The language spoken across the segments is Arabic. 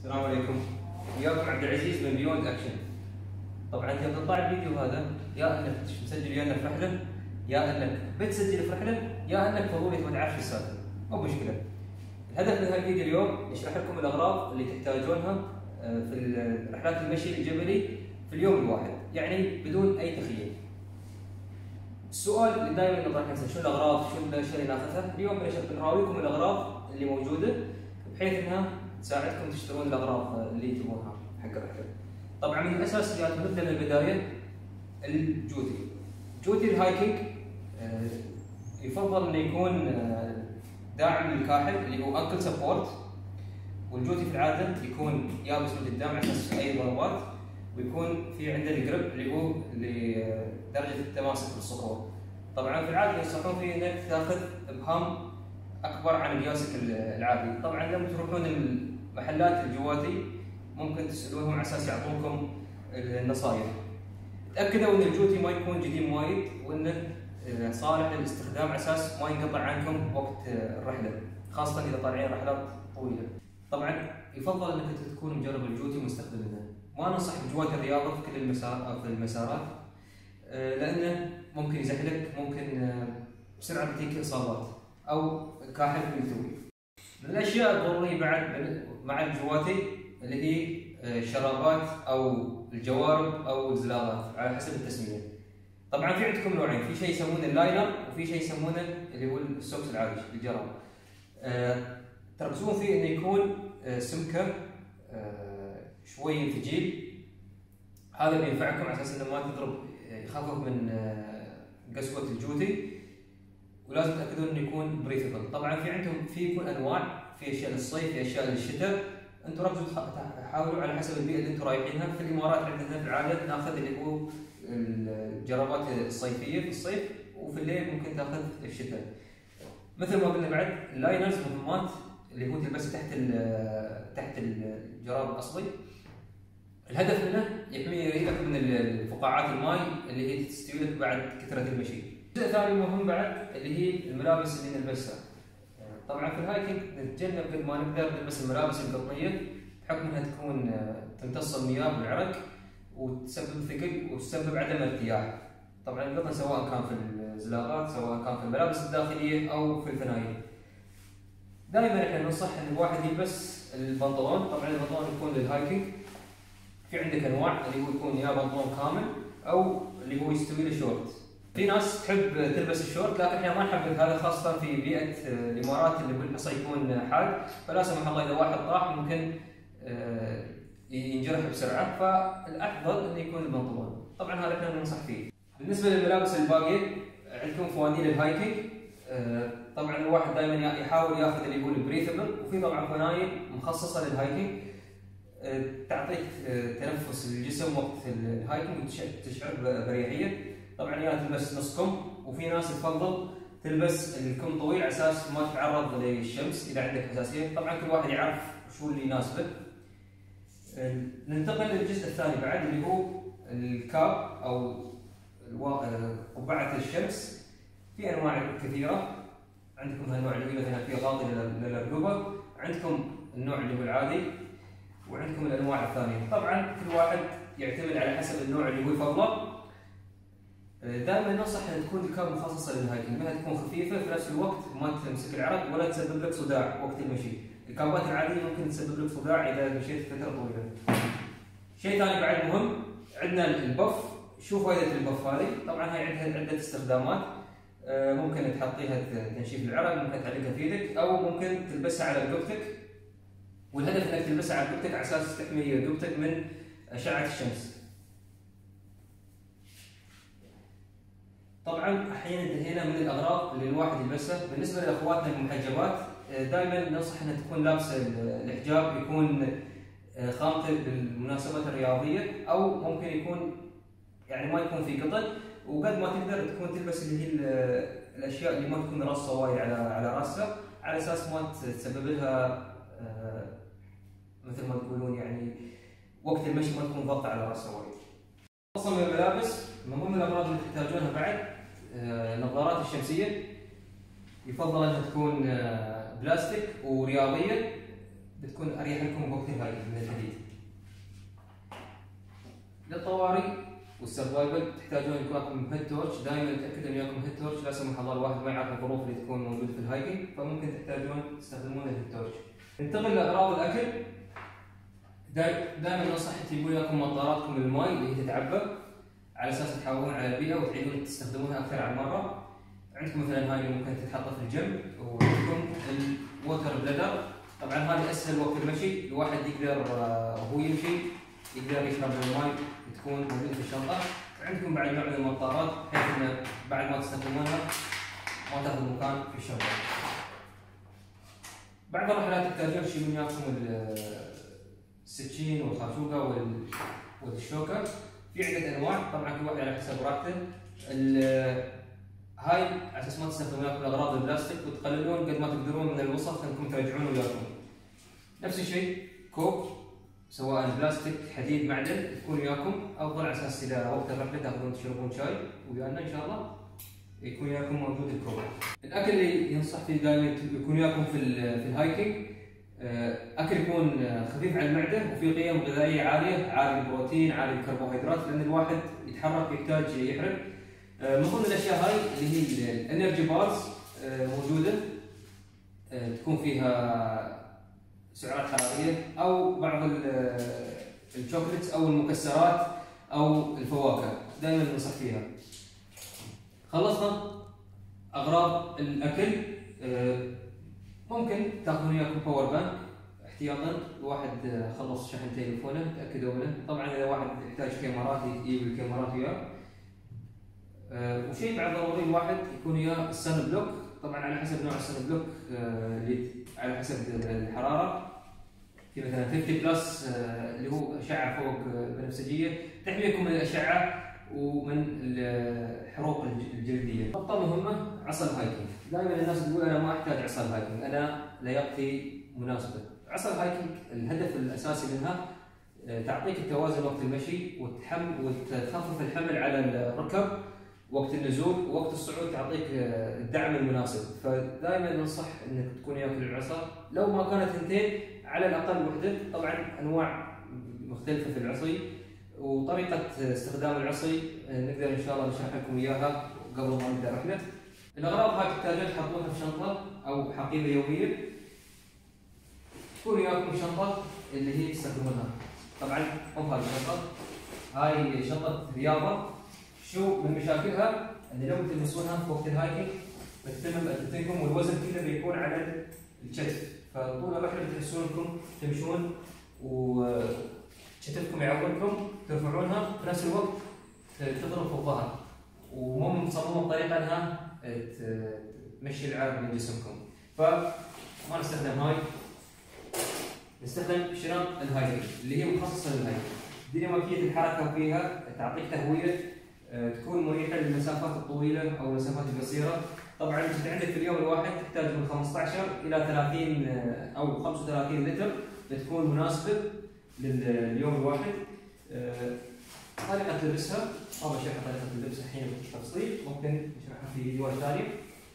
السلام عليكم، وياكم عبد العزيز من بيوند اكشن. طبعا انت بتطلع الفيديو هذا يا انك مسجل ويانا في رحله، يا انك بتسجل في رحله، يا انك فضولي تبغى تعرف شو السالفه، مو مشكله. الهدف من هالفيديو اليوم نشرح لكم الاغراض اللي تحتاجونها في رحلات المشي الجبلي في اليوم الواحد، يعني بدون اي تخييم. السؤال اللي دائما نطرح نفسه شو الاغراض، شو الاشياء اللي ناخذها؟ اليوم بنراويكم الاغراض اللي موجوده بحيث انها تساعدكم تشترون الاغراض اللي تبونها حق الرحله. طبعا من الاساسيات نبدا من البدايه. جوتي الهايكنج يفضل انه يكون داعم للكاحل اللي هو انكل سبورت، والجوتي في العاده يكون يابس من قدام على اساس اي ضربات، ويكون في عنده الجريب اللي هو لدرجه التماسك بالصخور. طبعا في العاده ينصحون فيه انك تاخذ ابهام اكبر عن قياسك العادي. طبعا لما تروحون المحلات الجواتي ممكن تسالونهم على اساس يعطونكم النصائح. تاكدوا ان الجوتي ما يكون قديم وايد، وانه صالح للاستخدام على اساس ما ينقطع عنكم وقت الرحله، خاصه اذا طالعين رحلات طويله. طبعا يفضل انك تكون مجرب الجوتي ومستخدمه. ما ننصح بجوات الرياضه في كل المسارات لانه ممكن يزحلق، ممكن بسرعه بتجيك اصابات او كاحل ملتوي. من الاشياء الضروريه بعد مع الجواتي اللي هي الشرابات او الجوارب او الزلاغات على حسب التسميه. طبعا في عندكم نوعين، في شيء يسمونه اللاينر وفي شيء يسمونه اللي هو السوكس العادي الجراب. تركزون فيه انه يكون سمكه شوي ثقيل، هذا بينفعكم على اساس انه ما تضرب، يخفف من قسوه الجوتي. ولازم تتاكدون انه يكون بريثبل. طبعا يكون انواع، في اشياء للصيف، في اشياء للشتاء. انتم ركزوا حاولوا على حسب البيئه اللي انتم رايحينها. في الامارات عندنا في العاده ناخذ اللي هو الجرابات الصيفيه في الصيف، وفي الليل ممكن تاخذ الشتاء. مثل ما قلنا بعد اللاينرز مهمات اللي هو تلبسه تحت الجراب الاصلي. الهدف منه يحميك من فقاعات الماء اللي هي تستوي لك بعد كثره المشي. الجزء الثاني مهم بعد اللي هي الملابس اللي نلبسها. طبعا في الهايكنج نتجنب قد ما نقدر نلبس الملابس القطنيه بحكم انها تكون تمتص المياه بالعرق وتسبب ثقل وتسبب عدم ارتياح. طبعا القطن سواء كان في الزلاغات، سواء كان في الملابس الداخليه او في الفنايل. دائما احنا ننصح ان الواحد يلبس البنطلون. طبعا البنطلون يكون للهايكنج، في عندك انواع اللي هو يكون يا بنطلون كامل او اللي هو يستوي له شورت. في ناس تحب تلبس الشورت، لكن احنا ما نحب هذا، خاصه في بيئه الامارات اللي بالحصى يكون حاد، فلا سمح الله اذا واحد طاح ممكن ينجرح بسرعه، فالافضل انه يكون البنطلون. طبعا هذا احنا ننصح فيه. بالنسبه للملابس الباقيه عندكم فوانيل الهايكنج. طبعا الواحد دائما يحاول ياخذ اللي هو البريثبل، وفي طبعا فنايل مخصصه للهايكنج تعطيك تنفس للجسم وقت الهايكنج وتشعر بريحيه. طبعا يا تلبس نص كم، وفي ناس تفضل تلبس الكم طويل على اساس ما تتعرض للشمس اذا عندك حساسيه. طبعا كل واحد يعرف شو اللي يناسبه. ننتقل للجزء الثاني بعد اللي هو الكاب او قبعه الشمس. في انواع كثيره، عندكم هالنوع اللي مثلا فيه غاطي للرقبه، عندكم النوع اللي هو العادي، وعندكم الانواع الثانيه. طبعا كل واحد يعتمد على حسب النوع اللي هو يفضله. دائما ننصح ان تكون الكاب مخصصه للهايكنج، انها تكون خفيفه في نفس الوقت ما تمسك العرق ولا تسبب لك صداع وقت المشي. الكابات العاديه ممكن تسبب لك صداع اذا مشيت فتره طويله. شيء ثاني بعد مهم، عندنا البف. شو فائده البف هذه؟ طبعا هي عندها عده استخدامات. ممكن تحطيها تنشيف العرق، ممكن تعلقها في يدك، او ممكن تلبسها على رقبتك. والهدف انك تلبسها على رقبتك على اساس تحمي رقبتك من اشعه الشمس. طبعا احيانا انتهينا من الاغراض اللي الواحد يلبسها. بالنسبه لاخواتنا المحجبات دائما ننصح انها تكون لابسه الحجاب يكون خامته بالمناسبات الرياضيه، او ممكن يكون يعني ما يكون في قطن، وقد ما تقدر تكون تلبس اللي هي الاشياء اللي ما تكون راسها وايد على راسها، على اساس ما تسبب لها مثل ما تقولون يعني وقت المشي ما تكون ضغط على راسها وايد. خاصة من الملابس من ضمن الاغراض اللي تحتاجونها بعد النظارات الشمسيه. يفضل انها تكون بلاستيك ورياضيه. بتكون اريح لكم بوقت الهايكنج من الحديد. للطوارئ والسرفايفل تحتاجون يكون لكم هيد تورش، دائما تاكدوا ان يكون هيد تورش، لا سمح الله الواحد ما يعرف الظروف اللي تكون موجوده في الهايكنج، فممكن تحتاجون تستخدمون الهيد تورش. ننتقل لاغراض الاكل. دائما ننصح تجيبون لكم مطاراتكم للماء اللي هي تتعبى على اساس تحافظون على البيئه وتعيدون تستخدمونها اكثر عن مره. عندكم مثلا هاي اللي ممكن تتحط في الجنب، وعندكم الووتر بلادر. طبعا هذه اسهل وقت المشي، الواحد يقدر وهو يمشي يقدر يشرب من الماء تكون موجوده في الشنطه. عندكم بعد نوع من المطارات بحيث انه بعد ما تستخدمونها ما تاخذ مكان في الشنطه. بعض الرحلات تحتاجون تشيلون وياكم السكين والخرشوقه والشوكه. في عده انواع طبعا كل واحد على حسب راحته. هاي على اساس ما تستخدمون وياكم الاغراض البلاستيك وتقللون قد ما تقدرون من الوسخ انكم ترجعون وياكم. نفس الشيء كوك سواء بلاستيك حديد معدن تكون وياكم افضل، على اساس اذا وقت الرحله تاخذون تشربون شاي ويانا ان شاء الله يكون وياكم موجود الكوك. الاكل اللي ينصح فيه دائما يكون وياكم في الهايكنج اكل يكون خفيف على المعده وفي قيم غذائيه عالي البروتين عالي الكربوهيدرات، لان الواحد يتحرك يحتاج يحرق. من ضمن الاشياء هاي اللي هي الانرجي بارز موجوده، تكون فيها سعرات حراريه، او بعض الشوكليتس او المكسرات او الفواكه دائما ننصح فيها. خلصنا اغراض الاكل. ممكن تاخذون وياكم باور بانك احتياطا، الواحد خلص شحن تليفونه تاكدوا منه. طبعا اذا واحد يحتاج كاميرات يجيب الكاميرات وياه. وشيء بعد ضروري الواحد يكون وياه السن بلوك، طبعا على حسب نوع السن بلوك على حسب الحراره. في مثلا 50 بلس اللي هو اشعه فوق بنفسجيه تحميكم من الاشعه ومن الحروق الجلديه. نقطه مهمه عصا الهايكنج. دائما الناس تقول انا ما احتاج عصا الهايكنج، انا لياقتي مناسبه. عصا الهايكنج الهدف الاساسي منها تعطيك التوازن وقت المشي وتخفف الحمل على الركب وقت النزول، ووقت الصعود تعطيك الدعم المناسب. فدائما ننصح انك تكون ياكل العصا، لو ما كانت ثنتين على الاقل وحده. طبعا انواع مختلفه في العصي وطريقه استخدام العصي نقدر ان شاء الله نشرح لكم اياها قبل ما نبدا الرحله. الاغراض هاي تحتاجون تحطونها في شنطه او حقيبه يوميه. تكون وياكم شنطه اللي هي تستخدمونها. طبعا مو هذه الشنطه، هاي شنطه رياضه. شو من مشاكلها؟ ان لو تلبسونها في وقت الهايكنج بتتمم والوزن كله بيكون على الكتف، فطول الرحله بتحسون انكم تمشون وكتفكم يعوركم، ترفعونها في نفس الوقت تضرب في الظهر، ومو مصممه بطريقه انها تمشي العرق من جسمكم. فما نستخدم هاي، نستخدم شنط الهايكنج اللي هي مخصصه للهايكنج. ديناميكيه الحركه فيها تعطيك تهويه تكون مريحه للمسافات الطويله او المسافات القصيره. طبعا انت عندك في اليوم الواحد تحتاج من 15 الى 30 او 35 لتر بتكون مناسبه لليوم الواحد. طريقه تلبسها ما بشرح طريقه تلبسها الحين بالتفصيل، ممكن نشرحها في فيديوهات ثانيه.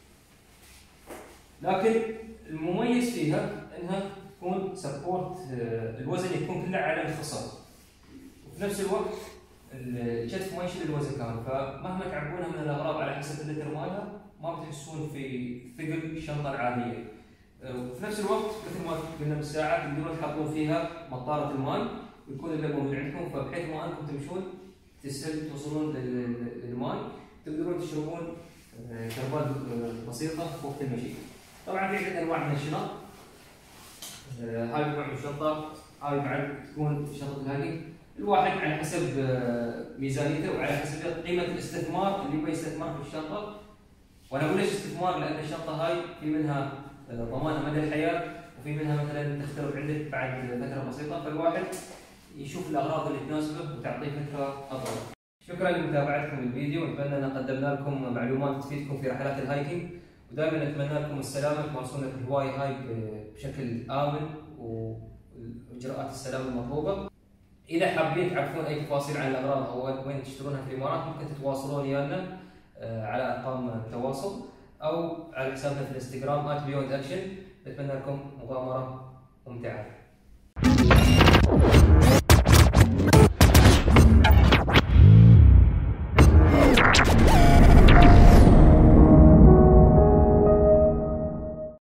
لكن المميز فيها انها تكون سبورت، الوزن يكون كله على الخصر وفي نفس الوقت الكتف ما يشيل الوزن كامل، فمهما تعبونها من الاغراض على حسب اللتر مالها ما بتحسون في ثقل الشنطه العاديه. وفي نفس الوقت مثل ما قلنا بالساعه تقدرون تحطون فيها مطاره الماء ويكون اللب موجود عندكم، فبحيث ما انكم تمشون تسهل توصلون للماء تقدرون تشربون شربات بسيطه في وقت المشي. طبعا في عده انواع من الشنط. هاي نوع من الشنطه، هاي بعد تكون شنطه الهايكنج. الواحد على حسب ميزانيته وعلى حسب قيمه الاستثمار اللي يبغى يستثمر في الشنطه. وانا اقول ليش استثمار؟ لان الشنطه هاي في منها ضمان مدى الحياه وفي منها مثلا تختلف عندك بعد فتره بسيطه، فالواحد يشوف الاغراض اللي تناسبه وتعطيه فتره اطول. شكرا لمتابعتكم الفيديو، اتمنى ان قدمنا لكم معلومات تفيدكم في رحلات الهايكنج، ودائما اتمنى لكم السلامه تمارسون الهوايه هاي بشكل امن واجراءات السلامه المطلوبه. اذا حابين تعرفون اي تفاصيل عن الاغراض او وين تشترونها في الامارات ممكن تتواصلون ويانا على ارقام التواصل او على حسابنا في الانستغرام @beyondaction. اتمنى لكم مغامره ممتعه.